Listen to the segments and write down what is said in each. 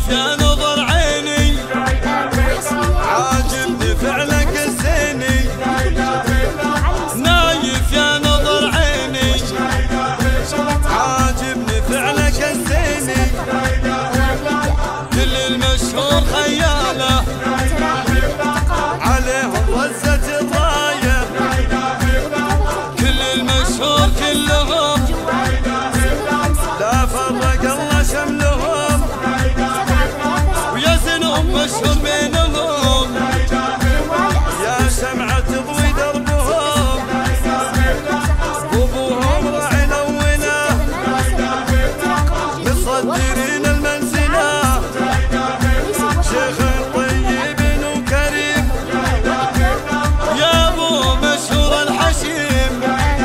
يا نظر عيني عاجبني فعلك الزيني نايف يا نظر عيني عاجبني فعلك الزيني كل المشهور خياله عليهم وزت الرايه كل المشهور كلهم لا فرق الله شملهم ويزنهم مشهور بينهم يا شمعة تضوي دربهم وابوهم راعي الاوله مصدرين المنزله شيخ طيب وكريم يا ابو مشهور الحشيم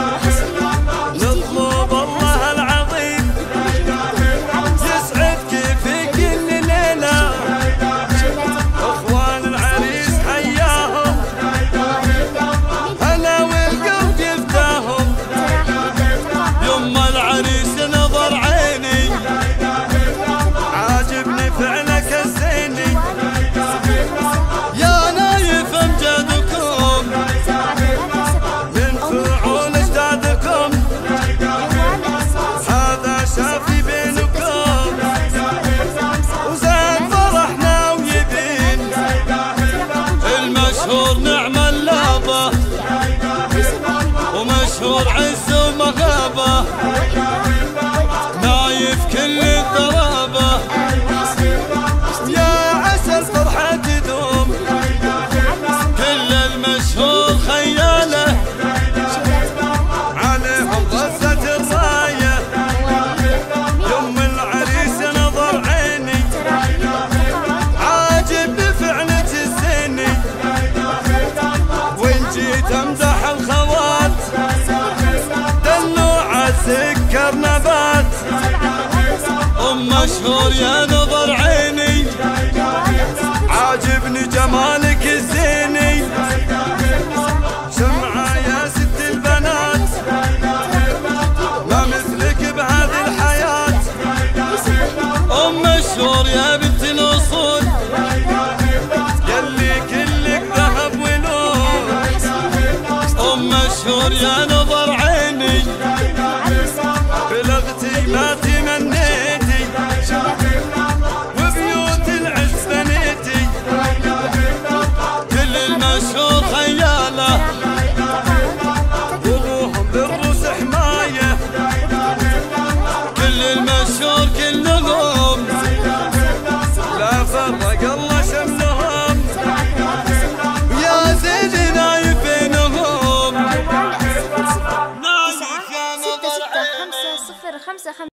نطلب الله العظيم يسعد كيفك كل ليله اخوان العريس حياهم هلا والقلب يفتاهم يما العريس نظر عيني عاجبني فعلك الزيني يا نايف امجادكم من فعول اجدادكم هذا شافي بينكم وزاد فرحنا ويبين المشهور نعم اللابه ومشهور عز ومغابه نايف كل الضرابه يا عسى الفرحه تدوم كل المشهور خياله عليهم غزت الرايه يم العريس نظر عيني عاجبني فعلك الزيني وان جيت امدح الخوات دلوعه سكر نبات مشهور يا نظر عيني عاجبني جمالك الزيني شمعة يا ست البنات ما مثلك بهذه الحياة مشهور يا بنت الأصول يلي كلك ذهب ونور مشهور يا نظر عيني بلغتي ما تمنيتي وبيوت العز بنيتي كل المشهور خياله وابوهم بالروس حمايه كل المشهور كلهم لا فرق الله شملهم يا زين نايف بينهم نايف يا نظر عيني